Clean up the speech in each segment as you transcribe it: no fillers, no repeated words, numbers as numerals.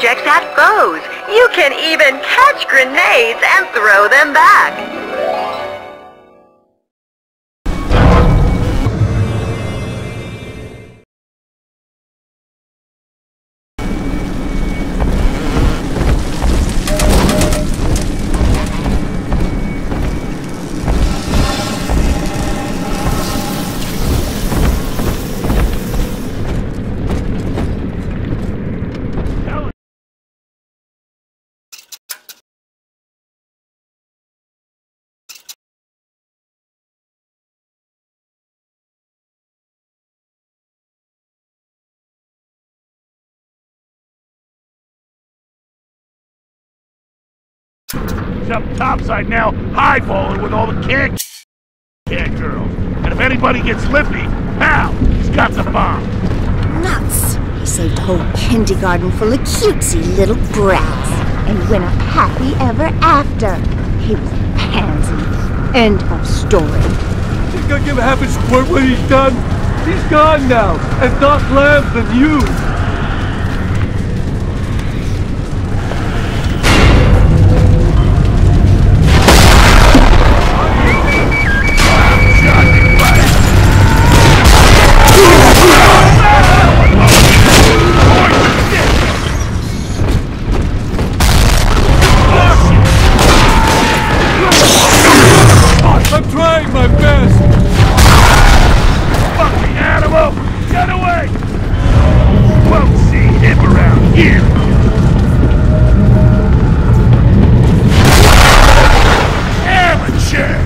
objects at foes. You can even catch grenades and throw them back. He's up topside now, highballing with all the cat girls. And if anybody gets lippy, pow, he's got the bomb. Nuts! He saved a whole kindergarten full of cutesy little brats. And went up happy ever after. He was a pansy. End of story. Think I'll give a happy squirt when he's done? He's gone now, and Doc Lamb's than you. I'm trying my best! Fucking animal! Get away! Won't see him around here! Amateur!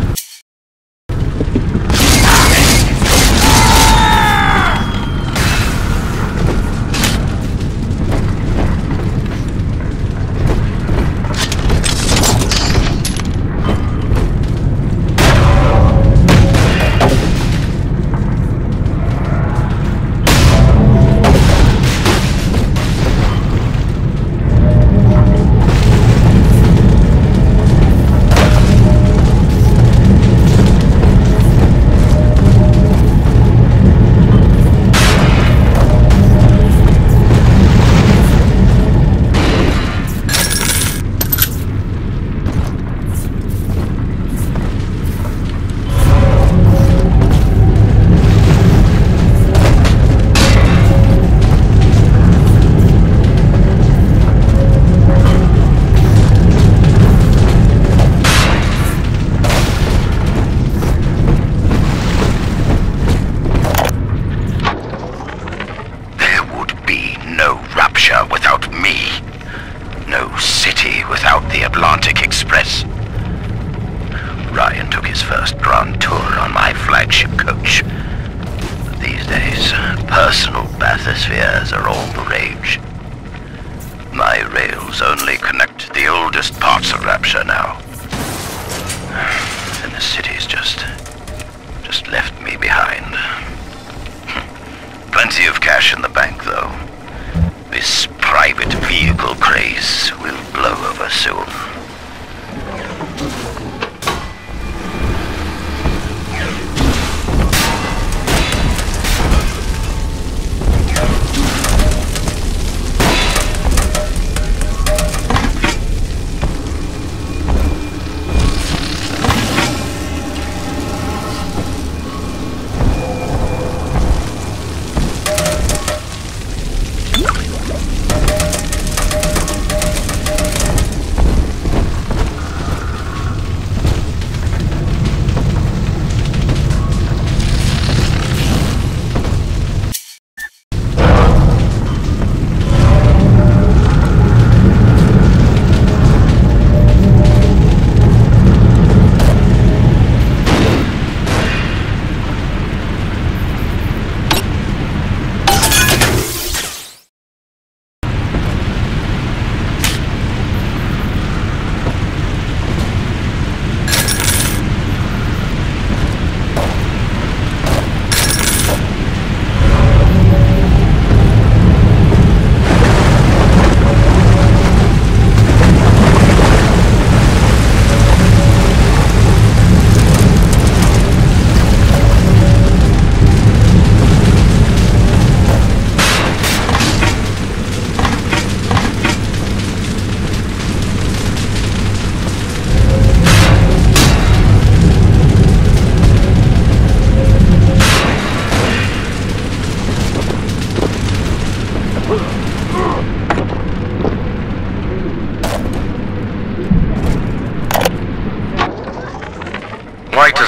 Ryan took his first grand tour on my flagship coach. These days, personal bathyspheres are all the rage. My rails only connect the oldest parts of Rapture now. And the city's just left me behind. Plenty of cash in the bank, though. This private vehicle craze will blow over soon.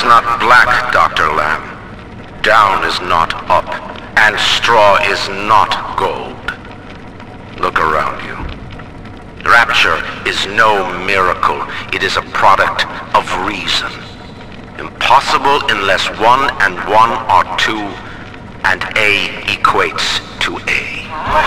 not black, Dr. Lamb. Down is not up, and straw is not gold. Look around you. Rapture is no miracle. It is a product of reason. Impossible unless 1 and 1 are 2, and A equates to A.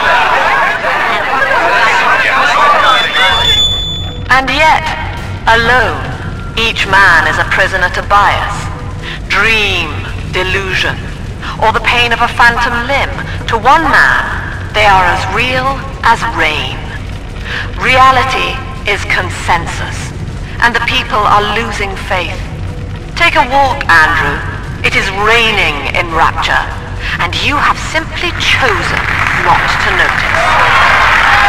And yet, alone, each man is a prisoner to bias, dream, delusion, or the pain of a phantom limb. To one man, they are as real as rain. Reality is consensus, and the people are losing faith. Take a walk, Andrew. It is raining in Rapture, and you have simply chosen not to notice.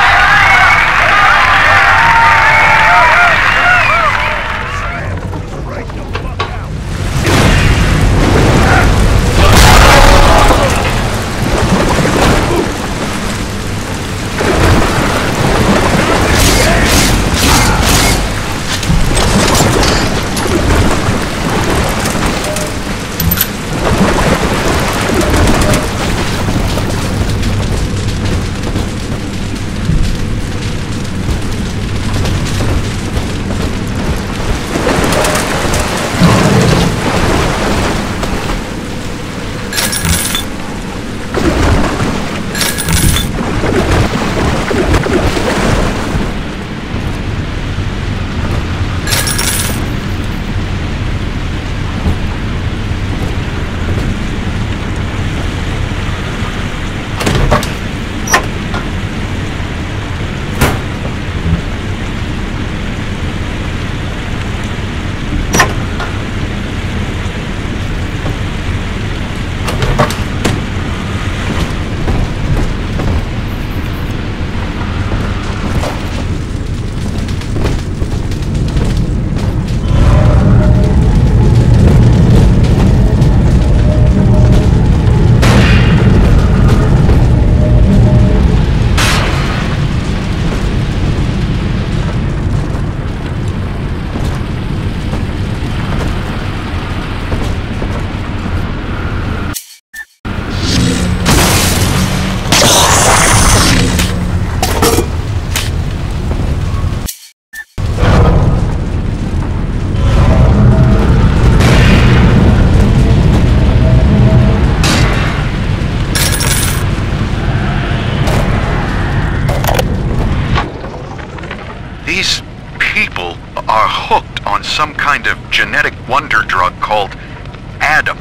These people are hooked on some kind of genetic wonder drug called Adam.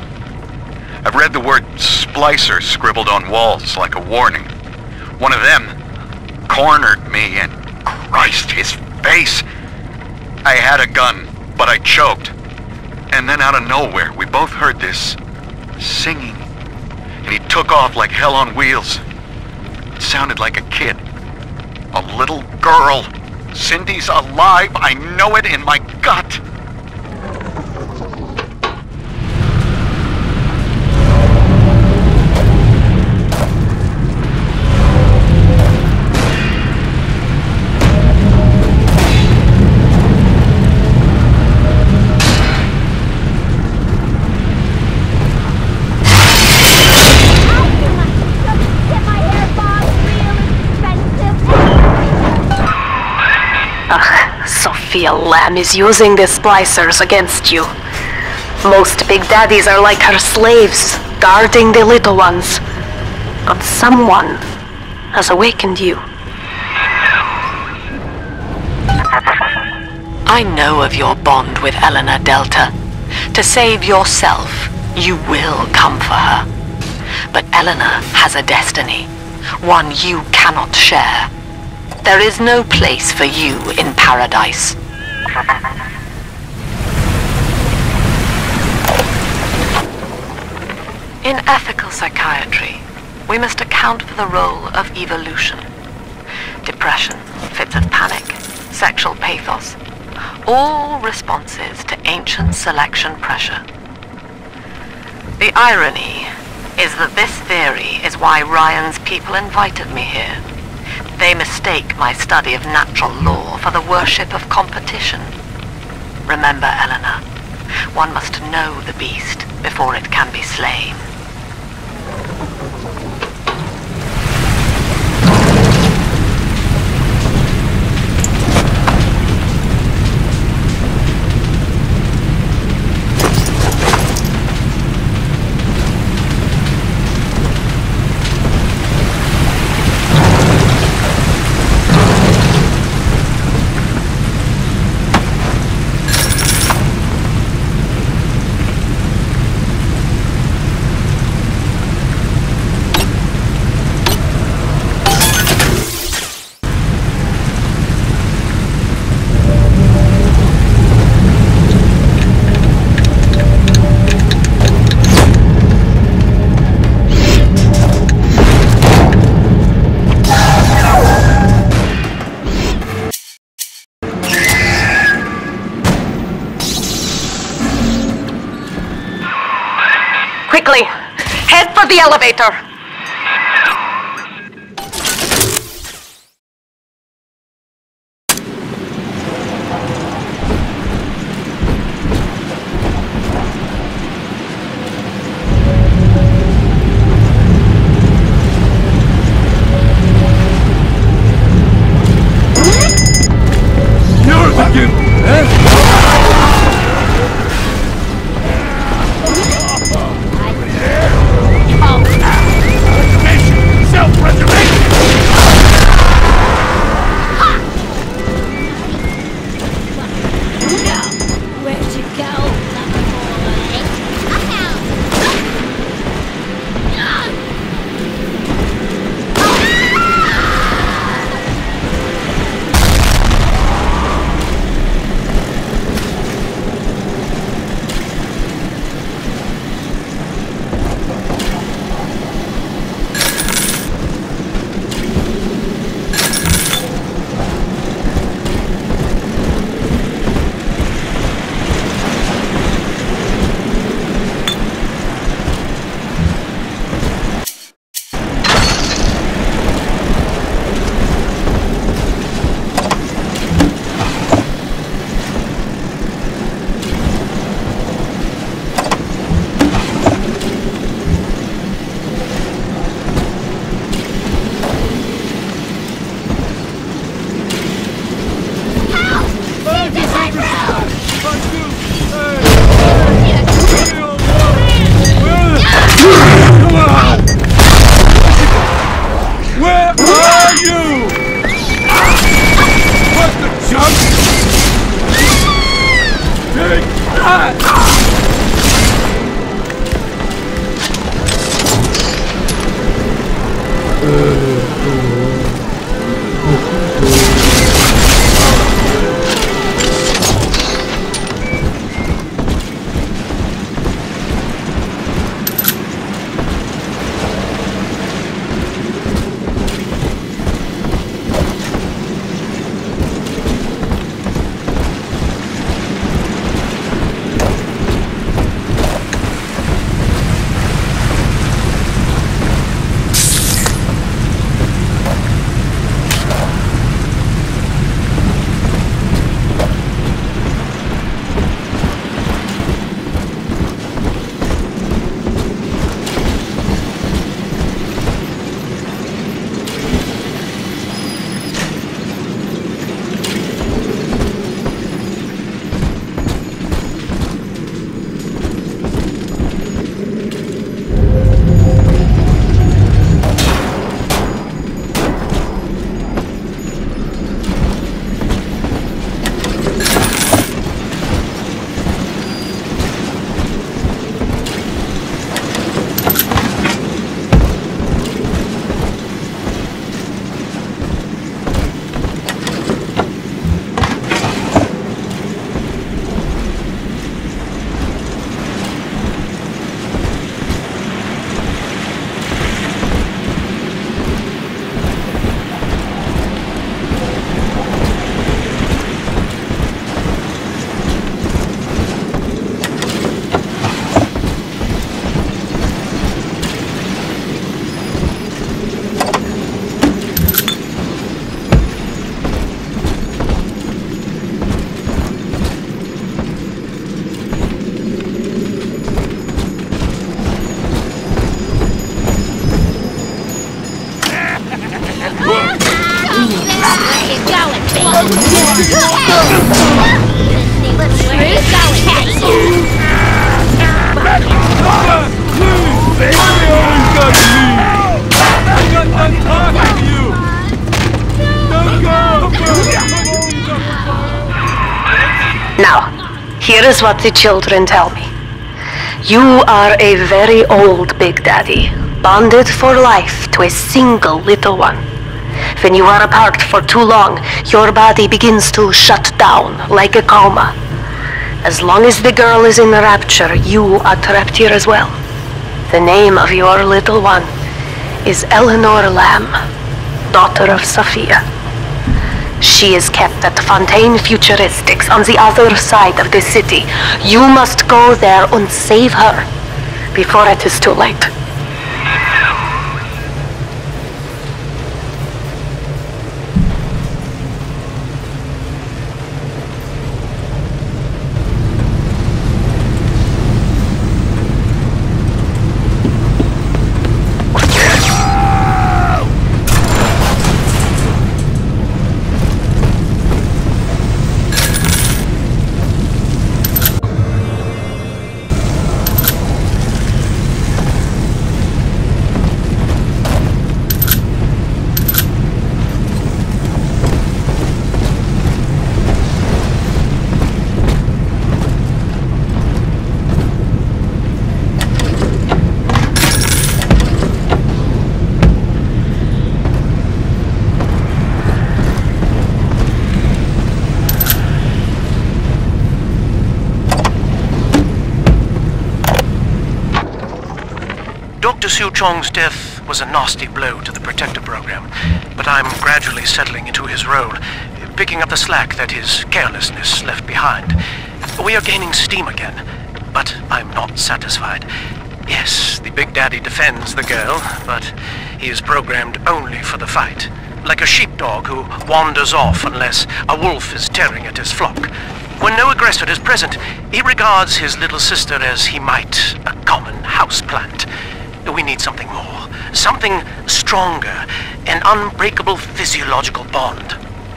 I've read the word Splicers scribbled on walls like a warning. One of them cornered me and Christ, his face. I had a gun, but I choked. And then out of nowhere, we both heard this singing. And he took off like hell on wheels. It sounded like a kid. A little girl. Cindy's alive. I know it in my gut. Sophia Lamb is using the Splicers against you. Most big daddies are like her slaves, guarding the little ones. But someone has awakened you. I know of your bond with Eleanor Delta. To save yourself, you will come for her. But Eleanor has a destiny, one you cannot share. There is no place for you in paradise. In ethical psychiatry, we must account for the role of evolution. Depression, fits of panic, sexual pathos, all responses to ancient selection pressure. The irony is that this theory is why Ryan's people invited me here. They mistake my study of natural law for the worship of competition. Remember, Eleanor, One must know the beast before it can be slain. Quickly! Head for the elevator! Yours again, eh? Now, here is what the children tell me. You are a very old Big Daddy, bonded for life to a single little one. When you are apart for too long, your body begins to shut down like a coma. As long as the girl is in rapture, you are trapped here as well. The name of your little one is Eleanor Lamb, daughter of Sophia. She is kept at Fontaine Futuristics on the other side of the city. You must go there and save her before it is too late. Dr. Su Chong's death was a nasty blow to the Protector program, but I'm gradually settling into his role, picking up the slack that his carelessness left behind. We are gaining steam again, but I'm not satisfied. Yes, the Big Daddy defends the girl, but he is programmed only for the fight, like a sheepdog who wanders off unless a wolf is tearing at his flock. When no aggressor is present, he regards his little sister as he might a common houseplant. We need something more, something stronger, an unbreakable physiological bond.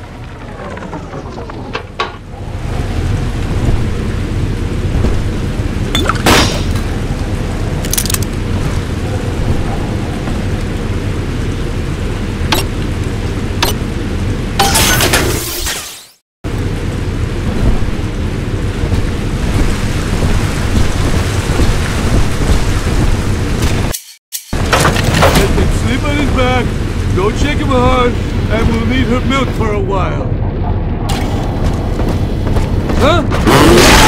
Don't shake him hard, and we'll need her milk for a while. Huh?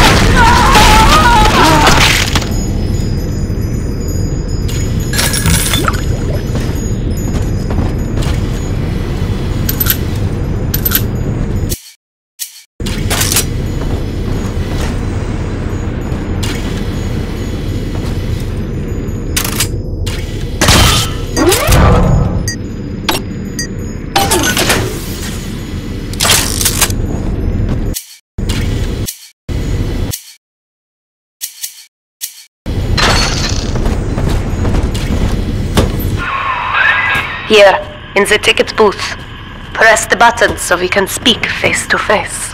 Here, in the ticket booth. Press the button so we can speak face to face.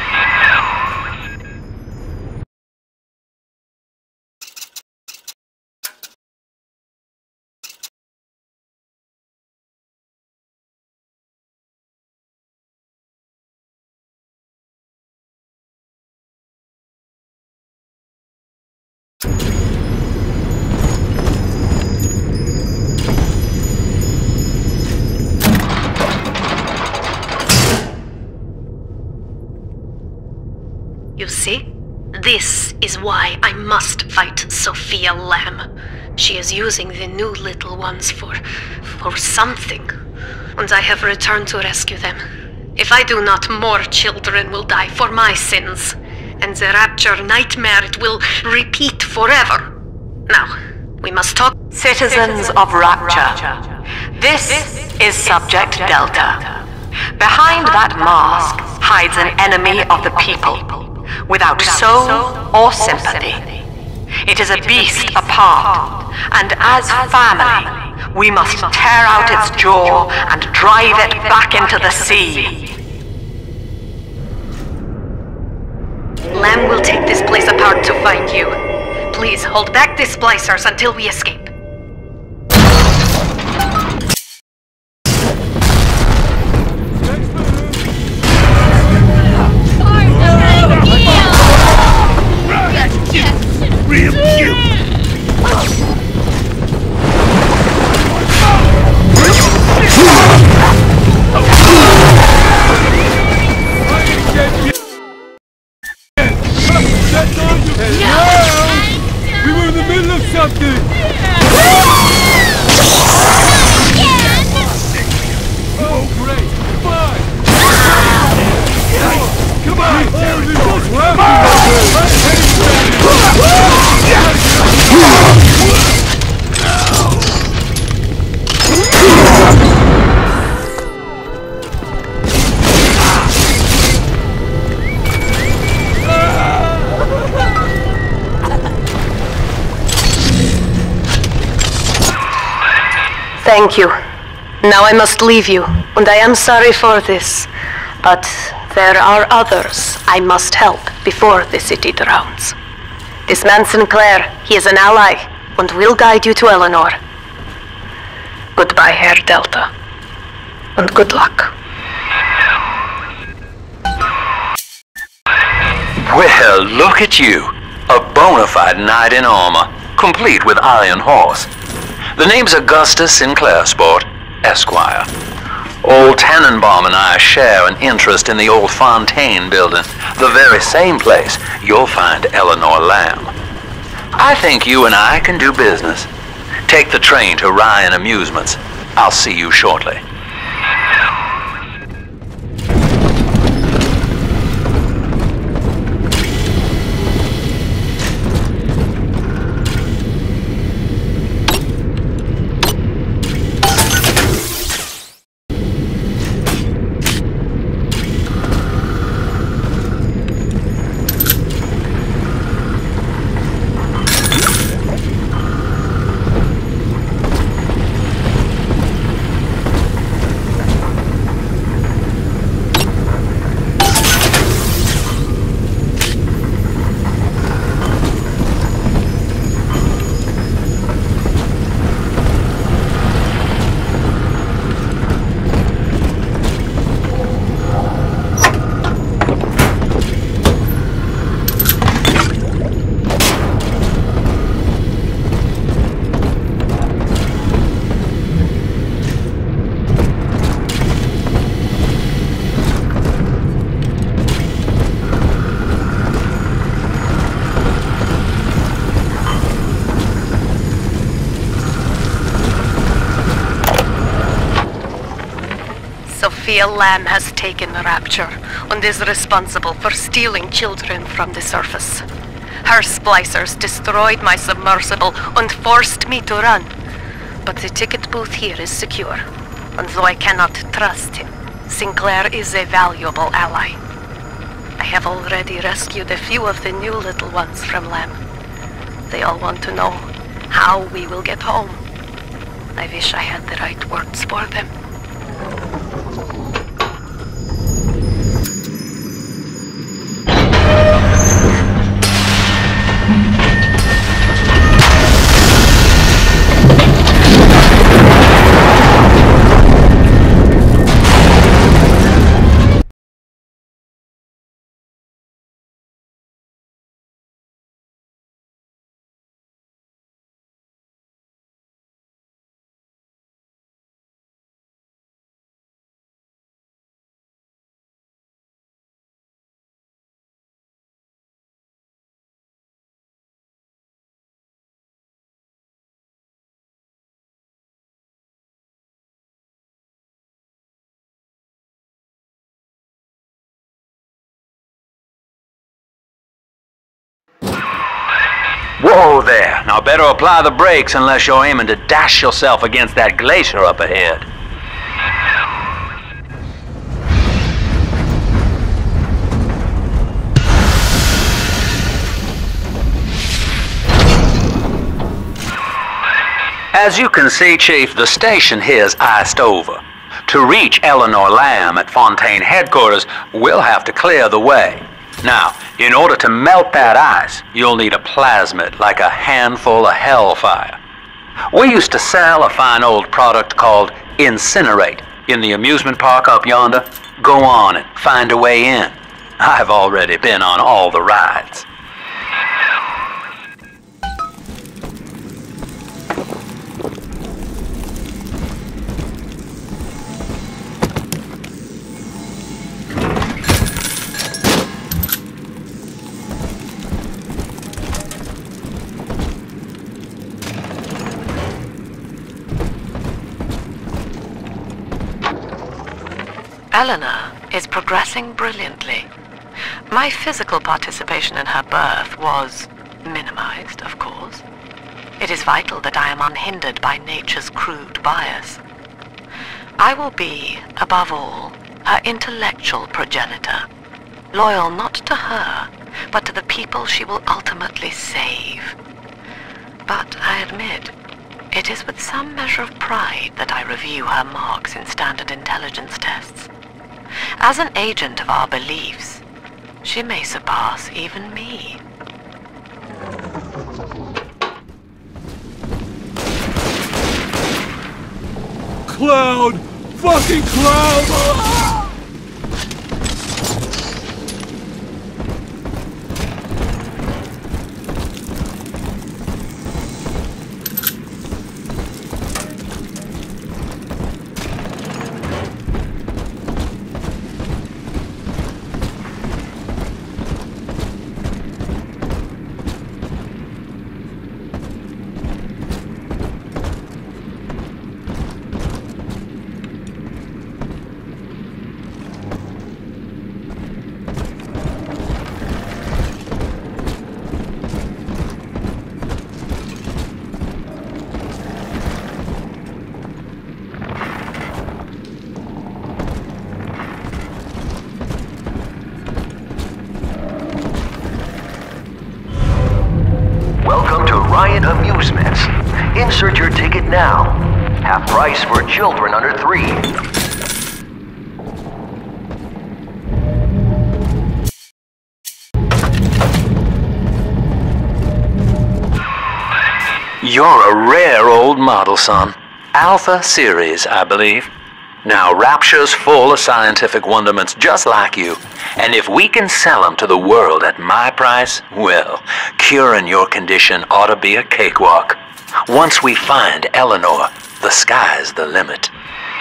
You see? This is why I must fight Sophia Lamb. She is using the new little ones for something. And I have returned to rescue them. If I do not, more children will die for my sins. And the rapture nightmare, it will repeat forever. Now, we must talk. Citizens of Rapture, this is Subject Delta. Behind that mask hides an enemy of the people, without soul or sympathy. It is a beast apart, and as family, we must tear out its jaw and drive it back into the sea. Lamb will take this place apart to find you. Please hold back the Splicers until we escape. Real cute! We were in the middle of something! Oh, great! Fine! Come on! Thank you. Now I must leave you, and I am sorry for this. But there are others I must help before the city drowns. This man Sinclair, he is an ally, and will guide you to Eleanor. Goodbye, Herr Delta. And good luck. Well, look at you. A bona fide knight in armor, complete with iron horse. The name's Augustus Sinclair, Sport, Esquire. Old Tannenbaum and I share an interest in the old Fontaine building, the very same place you'll find Eleanor Lamb. I think you and I can do business. Take the train to Ryan Amusements. I'll see you shortly. Lamb has taken Rapture and is responsible for stealing children from the surface. Her splicers destroyed my submersible and forced me to run. But the ticket booth here is secure, and though I cannot trust him, Sinclair is a valuable ally. I have already rescued a few of the new little ones from Lamb. They all want to know how we will get home. I wish I had the right words for them. Whoa there! Now better apply the brakes unless you're aiming to dash yourself against that glacier up ahead. As you can see, Chief, the station here's iced over. To reach Eleanor Lamb at Fontaine headquarters, we'll have to clear the way. Now, in order to melt that ice, you'll need a plasmid, like a handful of hellfire. We used to sell a fine old product called Incinerate in the amusement park up yonder. Go on and find a way in. I've already been on all the rides. Eleanor is progressing brilliantly. My physical participation in her birth was minimized, of course. It is vital that I am unhindered by nature's crude bias. I will be, above all, her intellectual progenitor, loyal not to her, but to the people she will ultimately save. But I admit, it is with some measure of pride that I review her marks in standard intelligence tests. As an agent of our beliefs, she may surpass even me. Cloud! Fucking cloud! Ryan Amusements. Insert your ticket now. Half price for children under 3. You're a rare old model, son. Alpha series, I believe. Now, Rapture's full of scientific wonderments just like you. And if we can sell them to the world at my price, well, curing your condition ought to be a cakewalk. Once we find Eleanor, the sky's the limit.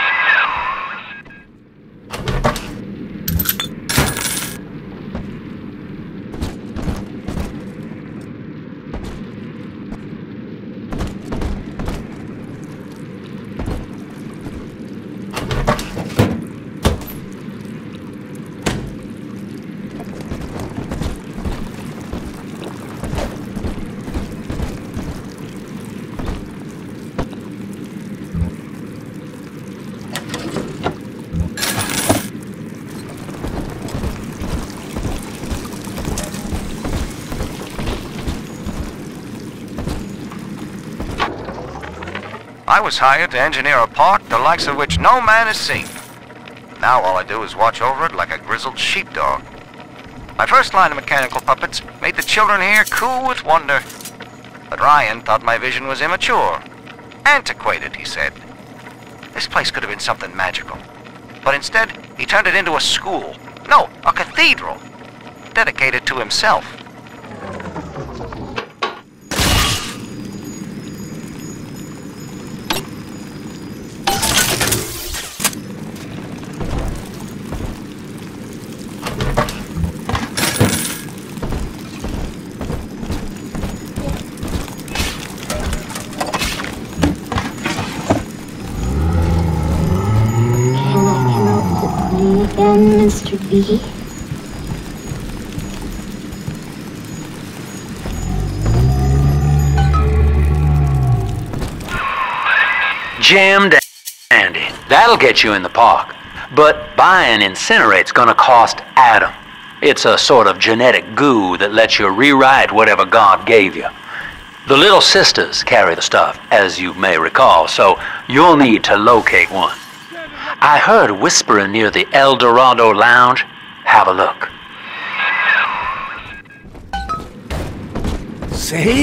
I was hired to engineer a park the likes of which no man has seen. Now all I do is watch over it like a grizzled sheepdog. My first line of mechanical puppets made the children here coo with wonder. But Ryan thought my vision was immature. Antiquated, he said. This place could have been something magical. But instead, he turned it into a school. No, a cathedral. Dedicated to himself. Again, Mr. B. Jim dandy. That'll get you in the park. But buying Incinerate's gonna cost Adam. It's a sort of genetic goo that lets you rewrite whatever God gave you. The little sisters carry the stuff, as you may recall, so you'll need to locate one. I heard whispering near the El Dorado Lounge. Have a look. say?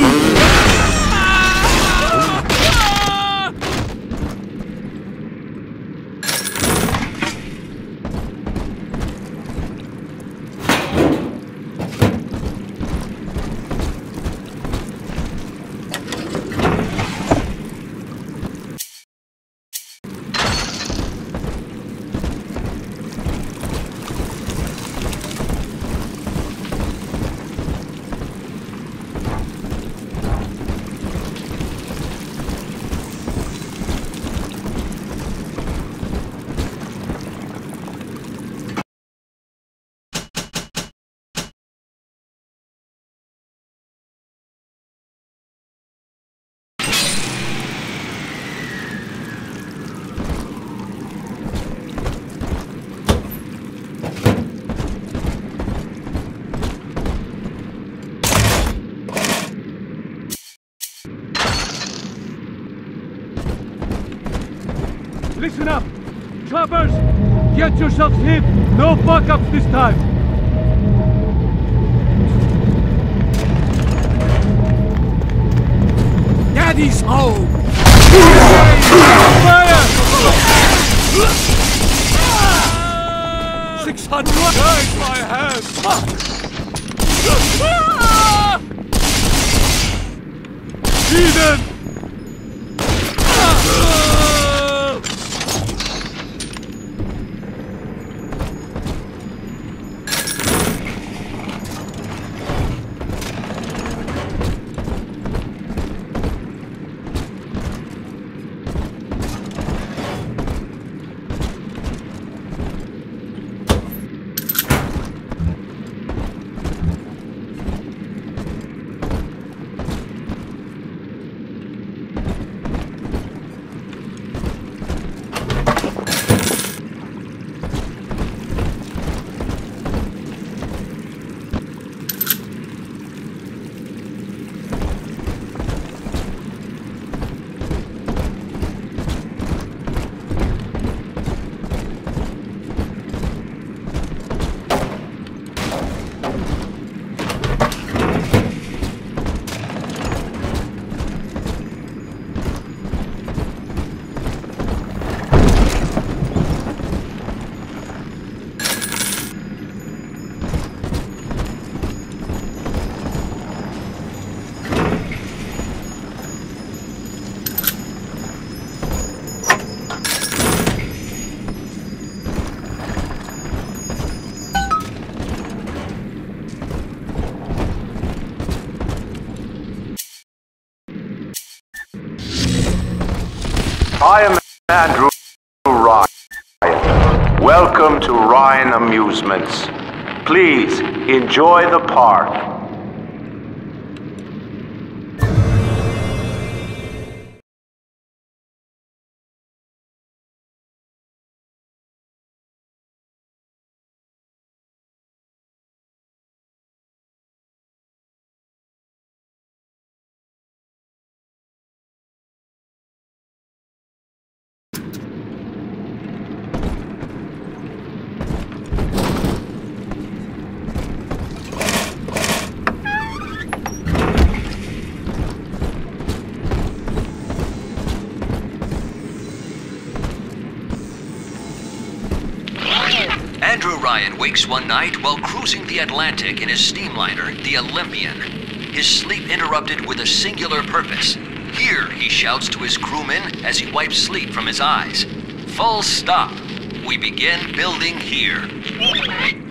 Listen up! Choppers! Get yourselves hit! No fuck-ups this time! Daddy's home! Fire! 600 guys, my hands! Eden! I am Andrew Ryan. Welcome to Ryan Amusements. Please enjoy the park. Andrew Ryan wakes one night while cruising the Atlantic in his steamliner, the Olympian. His sleep interrupted with a singular purpose. Here, he shouts to his crewmen as he wipes sleep from his eyes. Full stop. We begin building here.